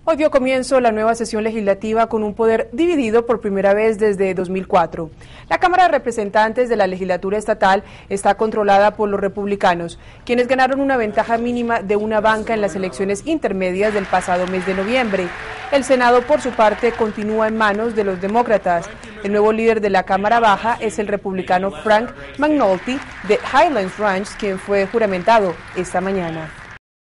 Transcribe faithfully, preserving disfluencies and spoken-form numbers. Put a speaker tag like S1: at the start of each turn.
S1: Hoy dio comienzo la nueva sesión legislativa con un poder dividido por primera vez desde dos mil cuatro. La Cámara de Representantes de la legislatura estatal está controlada por los republicanos, quienes ganaron una ventaja mínima de una banca en las elecciones intermedias del pasado mes de noviembre. El Senado, por su parte, continúa en manos de los demócratas. El nuevo líder de la Cámara Baja es el republicano Frank McNulty de Highlands Ranch, quien fue juramentado esta mañana.